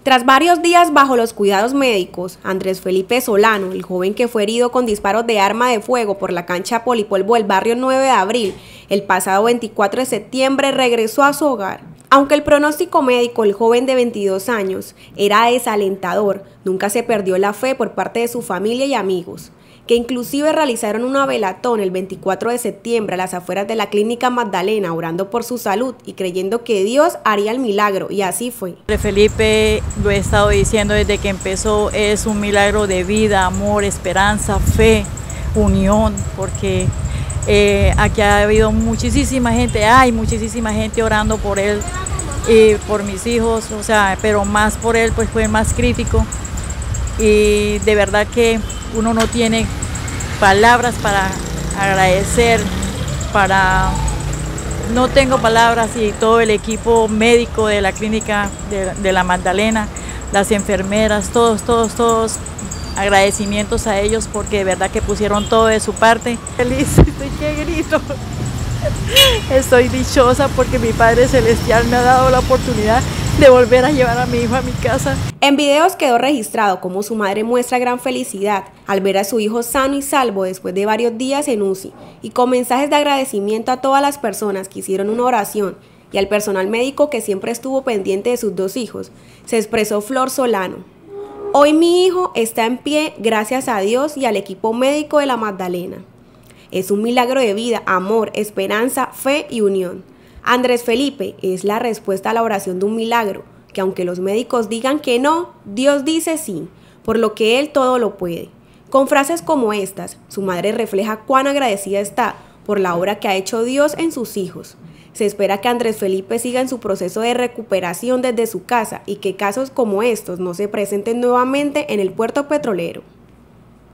Tras varios días bajo los cuidados médicos, Andrés Felipe Solano, el joven que fue herido con disparos de arma de fuego por la cancha Polipolvo del barrio 9 de abril, el pasado 24 de septiembre regresó a su hogar. Aunque el pronóstico médico del joven de 22 años era desalentador, nunca se perdió la fe por parte de su familia y amigos, que inclusive realizaron una velatón el 24 de septiembre a las afueras de la clínica Magdalena, orando por su salud y creyendo que Dios haría el milagro, y así fue. Felipe, lo he estado diciendo desde que empezó, es un milagro de vida, amor, esperanza, fe, unión, porque aquí ha habido muchísima gente, hay muchísima gente orando por él y por mis hijos, o sea, pero más por él, pues fue más crítico, y de verdad que uno no tiene palabras para agradecer, no tengo palabras, y todo el equipo médico de la clínica de la Magdalena, las enfermeras, todos, agradecimientos a ellos porque de verdad que pusieron todo de su parte. Feliz, estoy que grito. Estoy dichosa porque mi Padre Celestial me ha dado la oportunidad de volver a llevar a mi hijo a mi casa. En videos quedó registrado cómo su madre muestra gran felicidad al ver a su hijo sano y salvo después de varios días en UCI, y con mensajes de agradecimiento a todas las personas que hicieron una oración y al personal médico que siempre estuvo pendiente de sus dos hijos. Se expresó Flor Solano: hoy mi hijo está en pie gracias a Dios y al equipo médico de la Magdalena. Es un milagro de vida, amor, esperanza, fe y unión. Andrés Felipe es la respuesta a la oración de un milagro, que aunque los médicos digan que no, Dios dice sí, por lo que Él todo lo puede. Con frases como estas, su madre refleja cuán agradecida está por la obra que ha hecho Dios en sus hijos. Se espera que Andrés Felipe siga en su proceso de recuperación desde su casa y que casos como estos no se presenten nuevamente en el puerto petrolero.